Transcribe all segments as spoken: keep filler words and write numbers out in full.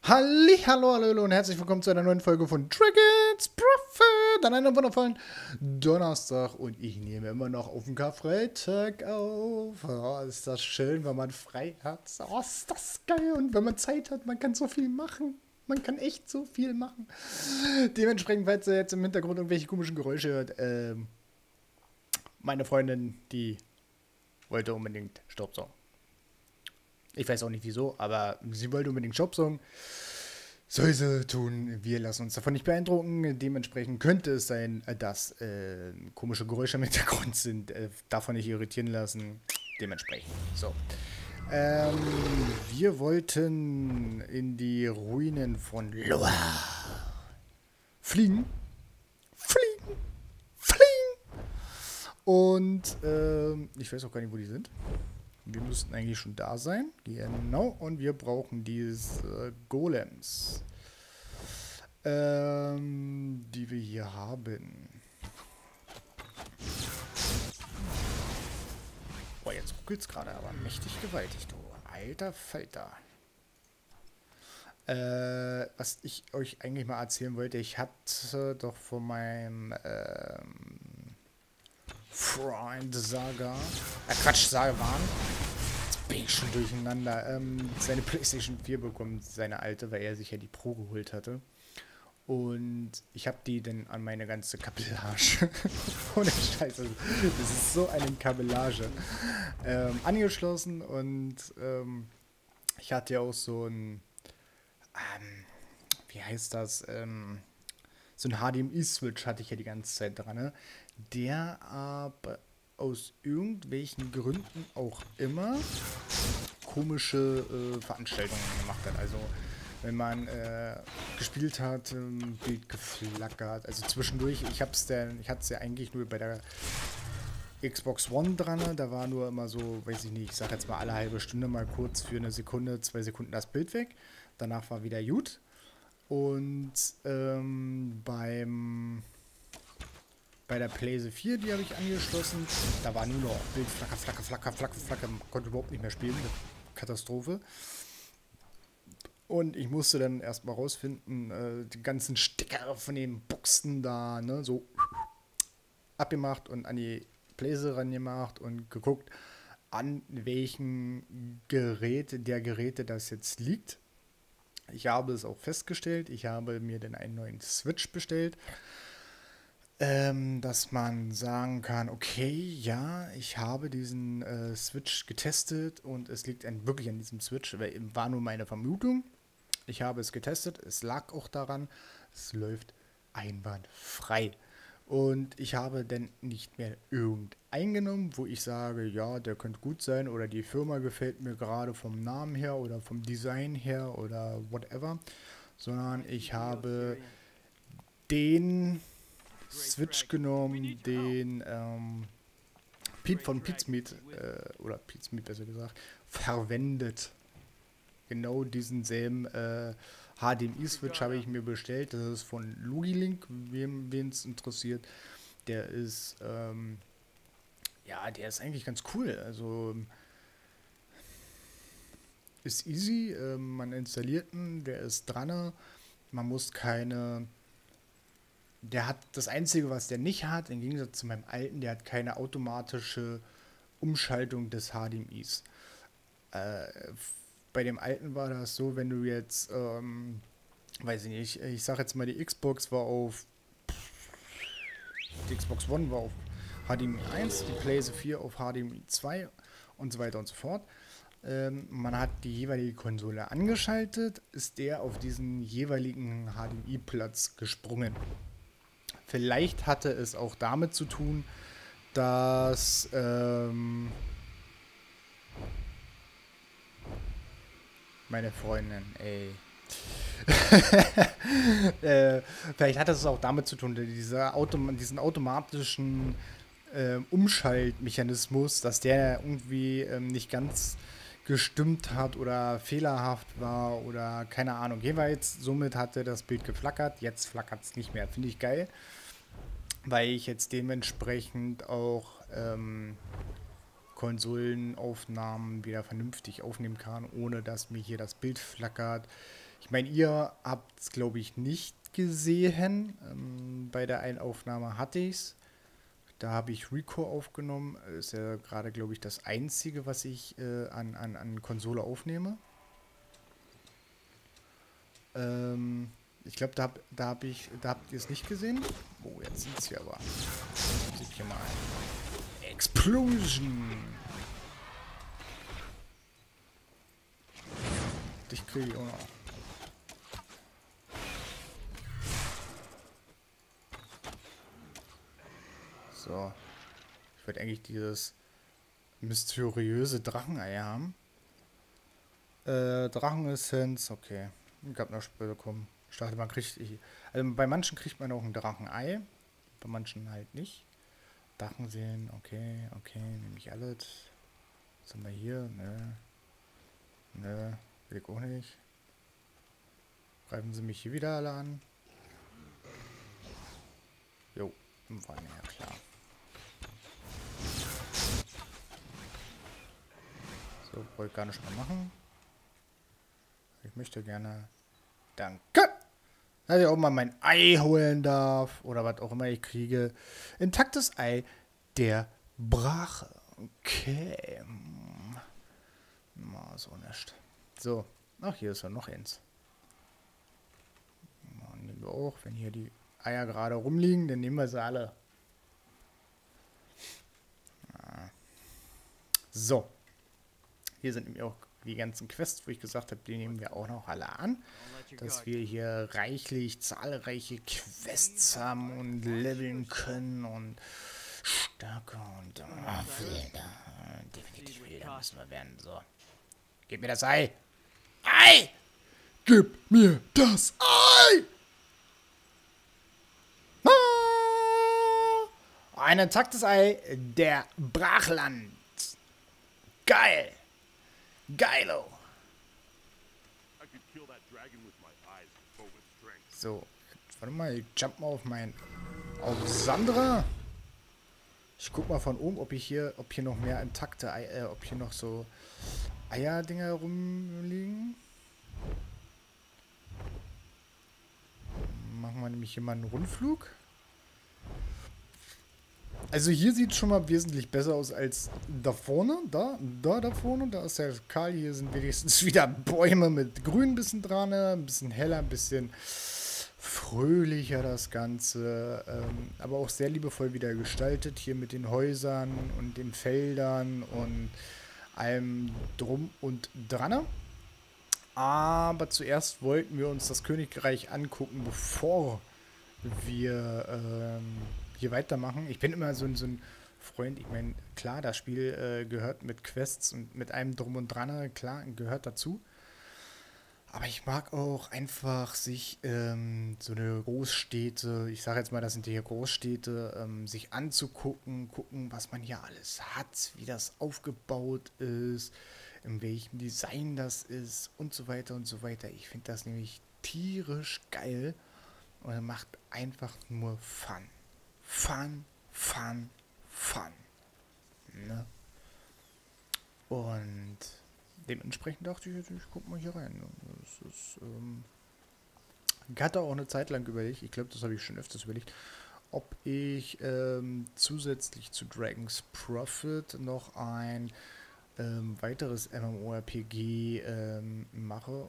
Halli, hallo, hallo und herzlich willkommen zu einer neuen Folge von Dragons Prophet an einem wundervollen Donnerstag und ich nehme immer noch auf den Karfreitag auf. Oh, ist das schön, wenn man frei hat. Oh, ist das geil und wenn man Zeit hat, man kann so viel machen. Man kann echt so viel machen. Dementsprechend, falls ihr jetzt im Hintergrund irgendwelche komischen Geräusche hört, ähm, meine Freundin, die wollte unbedingt Staubsaugen. Ich weiß auch nicht wieso, aber sie wollte unbedingt Staubsaugen. Soll sie tun, wir lassen uns davon nicht beeindrucken. Dementsprechend könnte es sein, dass äh, komische Geräusche im Hintergrund sind. Äh, davon nicht irritieren lassen. Dementsprechend. So. Ähm, wir wollten in die Ruinen von Loa fliegen. Fliegen. Fliegen. Und ähm, ich weiß auch gar nicht, wo die sind. Wir müssten eigentlich schon da sein. Genau. Und wir brauchen diese Golems. Ähm, die wir hier haben. Boah, jetzt ruckelt's gerade aber mächtig gewaltig, du. Alter Falter. Äh, was ich euch eigentlich mal erzählen wollte, ich hatte doch von meinem ähm, Freund Saga, äh Quatsch, Saga jetzt bin ich schon durcheinander, ähm, seine PlayStation vier bekommen, seine alte, weil er sich ja die Pro geholt hatte. Und ich habe die dann an meine ganze Kabellage, ohne Scheiße, das ist so eine Kabellage, ähm, angeschlossen und ähm, ich hatte ja auch so ein, ähm, wie heißt das, ähm, so ein H D M I-Switch hatte ich ja die ganze Zeit dran, ne? Der aber aus irgendwelchen Gründen auch immer komische äh, Veranstaltungen gemacht hat. Also wenn man äh, gespielt hat, ähm, Bild geflackert. Also zwischendurch, ich hab's denn, ich hatte es ja eigentlich nur bei der Xbox One dran, ne? Da war nur immer so, weiß ich nicht, ich sag jetzt mal alle halbe Stunde mal kurz für eine Sekunde, zwei Sekunden das Bild weg. Danach war wieder gut. Und ähm, beim bei der PlayStation vier, die habe ich angeschlossen, da war nur noch Bild flacker, flacker, flacker, flacker, flacker, man konnte überhaupt nicht mehr spielen. Katastrophe. Und ich musste dann erstmal rausfinden, äh, die ganzen Sticker von den Buchsen da, ne, so abgemacht und an die Bläser rangemacht und geguckt, an welchem Gerät der Geräte das jetzt liegt. Ich habe es auch festgestellt. Ich habe mir dann einen neuen Switch bestellt, ähm, dass man sagen kann, okay, ja, ich habe diesen äh, Switch getestet und es liegt ein, wirklich an diesem Switch, weil war nur meine Vermutung. Ich habe es getestet, es lag auch daran, es läuft einwandfrei. Und ich habe dann nicht mehr irgendeinen genommen, wo ich sage, ja, der könnte gut sein oder die Firma gefällt mir gerade vom Namen her oder vom Design her oder whatever, sondern ich habe den Switch genommen, den ähm, Pete von Pete's Meat, äh, oder Pete's Meat besser gesagt, verwendet. Genau diesen selben äh, H D M I-Switch habe ich mir bestellt. Das ist von Lugilink, wem es interessiert. Der ist, ähm, ja, der ist eigentlich ganz cool. Also ist easy. Äh, man installiert ihn, der ist dran. Man muss keine. Der hat das Einzige, was der nicht hat, im Gegensatz zu meinem alten, der hat keine automatische Umschaltung des H D M Is. Äh, bei dem alten war das so, wenn du jetzt, ähm, weiß ich nicht, ich sag jetzt mal, die Xbox war auf, die Xbox One war auf H D M I eins, die PlayStation vier auf H D M I zwei und so weiter und so fort. Ähm, man hat die jeweilige Konsole angeschaltet, ist der auf diesen jeweiligen H D M I-Platz gesprungen. Vielleicht hatte es auch damit zu tun, dass ähm, meine Freundin, ey. äh, vielleicht hat es auch damit zu tun, dieser Auto, diesen automatischen äh, Umschaltmechanismus, dass der irgendwie ähm, nicht ganz gestimmt hat oder fehlerhaft war oder keine Ahnung. Jeweils somit hatte das Bild geflackert, jetzt flackert es nicht mehr. Finde ich geil, weil ich jetzt dementsprechend auch ähm, Konsolenaufnahmen wieder vernünftig aufnehmen kann, ohne dass mir hier das Bild flackert. Ich meine, ihr habt es, glaube ich, nicht gesehen. Ähm, bei der einen Aufnahme hatte ich es. Da habe ich Recore aufgenommen. Ist ja gerade, glaube ich, das Einzige, was ich äh, an, an, an Konsole aufnehme. Ähm, ich glaube, da, hab, da, hab ich, da habt ihr es nicht gesehen. Oh, jetzt sieht es hier aber. Jetzt sieht hier mal ein. Explosion! Dich kriege ich auch noch. So. Ich würde eigentlich dieses mysteriöse Drachenei haben. Äh, Drachenessenz, okay. Ich hab noch später bekommen. Ich dachte, man kriegt. Also bei manchen kriegt man auch ein Drachenei. Bei manchen halt nicht. Drachenseen, okay, okay, nehme ich alles. Was haben wir hier? Nö. Nö, will ich auch nicht. Greifen sie mich hier wieder alle an? Jo, war mir ja klar. So, wollte ich gar nicht mehr machen. Ich möchte gerne. Danke! Dass ich auch mal mein Ei holen darf. Oder was auch immer ich kriege. Intaktes Ei der Brache. Okay. Mal so nicht. So. Ach, hier ist ja noch eins. Nehmen wir auch. Wenn hier die Eier gerade rumliegen, dann nehmen wir sie alle. So. Hier sind nämlich auch die ganzen Quests, wo ich gesagt habe, die nehmen wir auch noch alle an. Dass wir hier reichlich zahlreiche Quests haben und leveln können und stärker und oh, wilder. Definitiv wilder müssen wir werden. So. Gib mir das Ei. Ei! Gib mir das Ei! Ah! Ein intaktes Ei der Brachland. Geil! Geilo! So, jetzt, warte mal, ich jump mal auf mein... auf Sandra. Ich guck mal von oben, ob ich hier, ob hier noch mehr intakte Eier, äh, ob hier noch so Eierdinger rumliegen. Machen wir nämlich hier mal einen Rundflug. Also hier sieht es schon mal wesentlich besser aus als da vorne. Da, da, da vorne. Da ist ja kahl. Hier sind wenigstens wieder Bäume mit grün ein bisschen dran. Ein bisschen heller, ein bisschen fröhlicher das Ganze. Ähm, aber auch sehr liebevoll wieder gestaltet. Hier mit den Häusern und den Feldern und allem drum und dran. Aber zuerst wollten wir uns das Königreich angucken, bevor wir ähm, hier weitermachen. Ich bin immer so ein, so ein Freund, ich meine, klar, das Spiel äh, gehört mit Quests und mit allem drum und dran, klar, gehört dazu. Aber ich mag auch einfach sich ähm, so eine Großstädte, ich sage jetzt mal, das sind hier Großstädte, ähm, sich anzugucken, gucken, was man hier alles hat, wie das aufgebaut ist, in welchem Design das ist und so weiter und so weiter. Ich finde das nämlich tierisch geil und er macht einfach nur Fun. Fun, Fun, Fun. Ne? Und dementsprechend dachte ich, ich guck mal hier rein. Das ist, ähm ich hatte auch eine Zeit lang überlegt, ich glaube, das habe ich schon öfters überlegt, ob ich ähm, zusätzlich zu Dragon's Prophet noch ein ähm, weiteres MMORPG ähm, mache.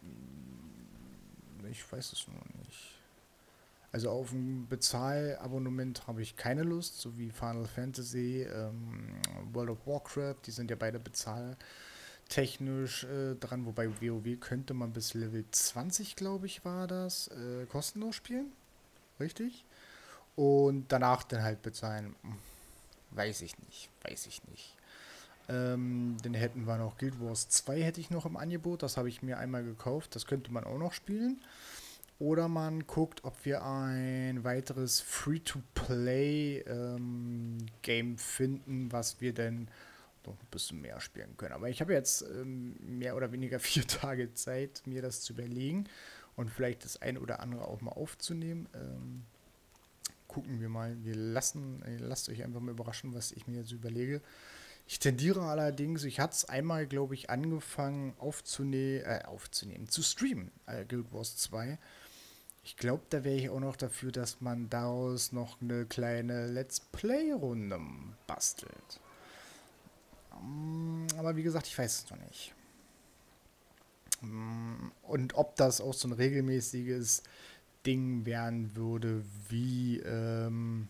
Ich weiß es noch nicht. Also auf ein Bezahlabonnement habe ich keine Lust, so wie Final Fantasy, ähm, World of Warcraft, die sind ja beide bezahltechnisch äh, dran, wobei WoW könnte man bis Level zwanzig, glaube ich, war das, äh, kostenlos spielen, richtig? Und danach dann halt bezahlen, weiß ich nicht, weiß ich nicht. Ähm, dann hätten wir noch Guild Wars zwei hätte ich noch im Angebot, das habe ich mir einmal gekauft, das könnte man auch noch spielen. Oder man guckt, ob wir ein weiteres Free-to-Play-Game ähm, finden, was wir denn noch ein bisschen mehr spielen können. Aber ich habe jetzt ähm, mehr oder weniger vier Tage Zeit, mir das zu überlegen und vielleicht das ein oder andere auch mal aufzunehmen. Ähm, gucken wir mal. Wir lassen, lasst euch einfach mal überraschen, was ich mir jetzt überlege. Ich tendiere allerdings, ich hatte es einmal, glaube ich, angefangen aufzunehmen, äh, aufzunehmen, zu streamen, äh, Guild Wars zwei. Ich glaube, da wäre ich auch noch dafür, dass man daraus noch eine kleine Let's Play-Runde bastelt. Mm, Aber wie gesagt, ich weiß es noch nicht. Mm, Und ob das auch so ein regelmäßiges Ding werden würde, wie, ähm,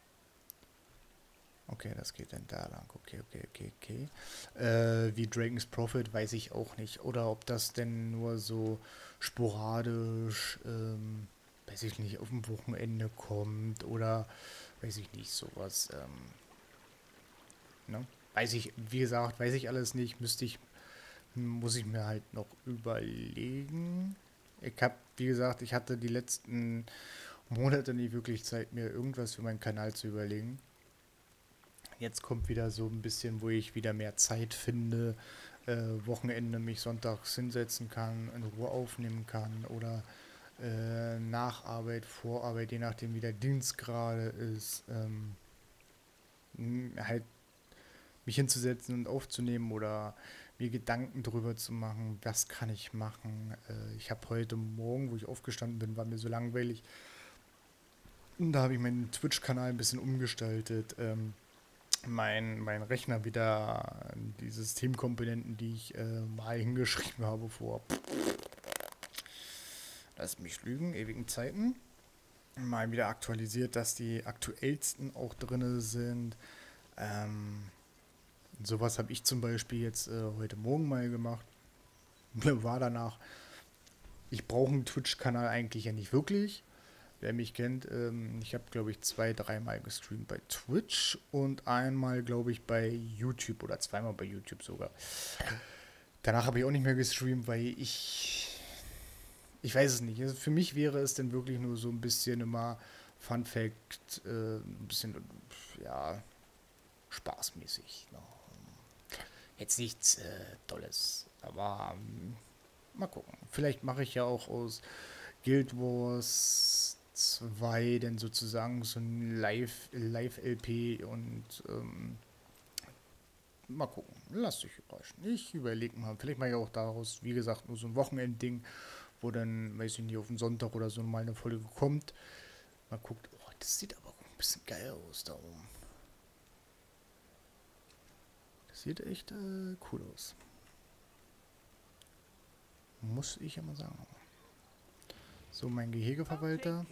okay, das geht dann da lang. Okay, okay, okay, okay. Äh, wie Dragon's Prophet weiß ich auch nicht. Oder ob das denn nur so sporadisch, ähm, weiß ich nicht, auf dem Wochenende kommt oder weiß ich nicht, sowas. Ähm, ne? Weiß ich, wie gesagt, weiß ich alles nicht. Müsste ich, muss ich mir halt noch überlegen. Ich habe, wie gesagt, ich hatte die letzten Monate nie wirklich Zeit, mir irgendwas für meinen Kanal zu überlegen. Jetzt kommt wieder so ein bisschen, wo ich wieder mehr Zeit finde, äh, Wochenende mich sonntags hinsetzen kann, in Ruhe aufnehmen kann oder äh, nach Arbeit, vor Arbeit, je nachdem wie der Dienst gerade ist, ähm, m, halt mich hinzusetzen und aufzunehmen oder mir Gedanken drüber zu machen, was kann ich machen. Äh, ich habe heute Morgen, wo ich aufgestanden bin, war mir so langweilig. Und da habe ich meinen Twitch-Kanal ein bisschen umgestaltet. Ähm, mein, mein Rechner wieder die Systemkomponenten, die ich äh, mal hingeschrieben habe vor, lass mich lügen, ewigen Zeiten, mal wieder aktualisiert, dass die aktuellsten auch drin sind. Ähm, sowas habe ich zum Beispiel jetzt äh, heute Morgen mal gemacht. Mir war danach, ich brauche einen Twitch-Kanal eigentlich ja nicht wirklich. Wer mich kennt, ähm, ich habe, glaube ich, zwei, dreimal gestreamt bei Twitch und einmal, glaube ich, bei YouTube oder zweimal bei YouTube sogar. Danach habe ich auch nicht mehr gestreamt, weil ich. Ich weiß es nicht. Also für mich wäre es dann wirklich nur so ein bisschen immer Fun Fact, äh, ein bisschen, ja, spaßmäßig. Ne? Jetzt nichts äh, Tolles, aber ähm, mal gucken. Vielleicht mache ich ja auch aus Guild Wars zwei dann sozusagen so ein Live, Live-L P und ähm, mal gucken. Lasst euch überraschen. Ich überlege mal. Vielleicht mache ich auch daraus, wie gesagt, nur so ein Wochenendding, wo dann, weiß ich nicht, auf den Sonntag oder so mal eine Folge kommt. Man guckt, oh, das sieht aber auch ein bisschen geil aus da oben. Das sieht echt äh, cool aus. Muss ich ja mal sagen. So, mein Gehegeverwalter.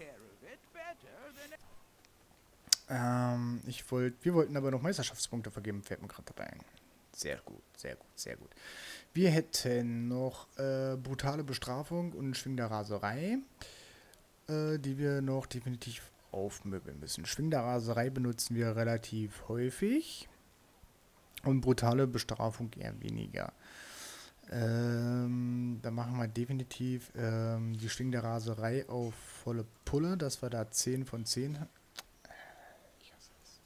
Ähm, ich wollte, wir wollten aber noch Meisterschaftspunkte vergeben, fällt mir gerade dabei ein. Sehr gut, sehr gut, sehr gut. Wir hätten noch äh, brutale Bestrafung und schwingende Raserei, äh, die wir noch definitiv aufmöbeln müssen. Schwingende Raserei benutzen wir relativ häufig und brutale Bestrafung eher weniger. Ähm, da machen wir definitiv ähm, die schwingende Raserei auf volle Pulle, dass wir da zehn von zehn. Ich hasse es.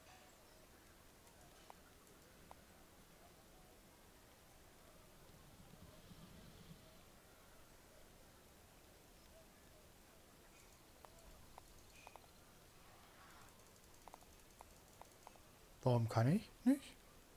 Warum kann ich nicht?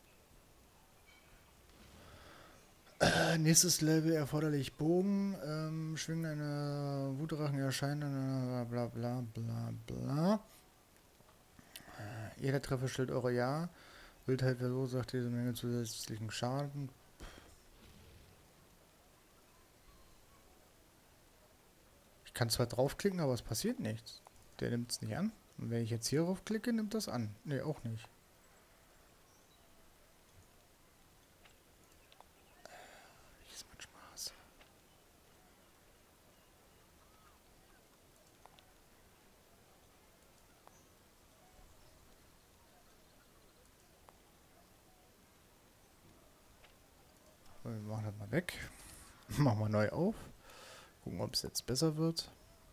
Äh, nächstes Level erforderlich Bogen. Ähm, schwingen eine Wutdrachen erscheinen. Bla bla bla bla. Äh, jeder Treffer stellt eure Ja. Wildheit verursacht diese Menge zusätzlichen Schaden. Ich kann zwar draufklicken, aber es passiert nichts. Der nimmt es nicht an. Und wenn ich jetzt hier drauf klicke, nimmt das an. Ne, auch nicht. Das macht Spaß. Wir machen das mal weg. Machen wir neu auf. Gucken, ob es jetzt besser wird.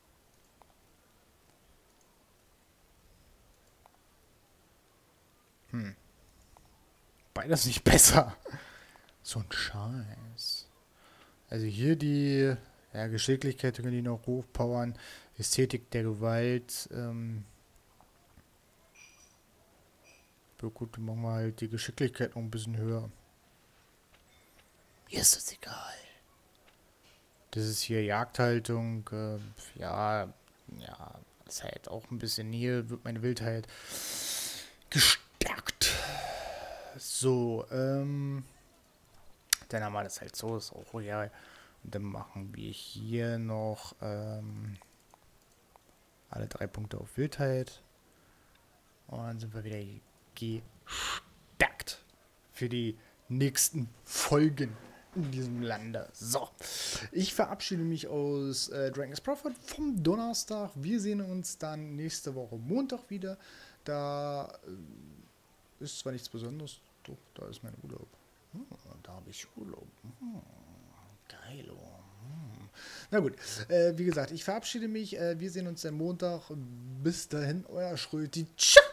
Hm. Beides nicht besser. So ein Scheiß. Also hier die ja, Geschicklichkeit können die noch hochpowern. Ästhetik der Gewalt. Ähm, Ja gut, dann machen wir halt die Geschicklichkeit noch ein bisschen höher. Mir ist das egal. Das ist hier Jagdhaltung. Äh, ja, ja, ist halt auch ein bisschen hier, wird meine Wildheit gestärkt. So, ähm. Dann haben wir das halt so, ist auch royal. Und dann machen wir hier noch ähm, alle drei Punkte auf Wildheit. Und dann sind wir wieder gestärkt für die nächsten Folgen in diesem Lande. So, ich verabschiede mich aus äh, Dragon's Prophet vom Donnerstag. Wir sehen uns dann nächste Woche Montag wieder. Da äh, ist zwar nichts Besonderes, doch, da ist mein Urlaub. Hm, da habe ich Urlaub. Hm, geil. Hm. Na gut, äh, wie gesagt, ich verabschiede mich. Äh, wir sehen uns am Montag. Bis dahin, euer Schröti. Ciao!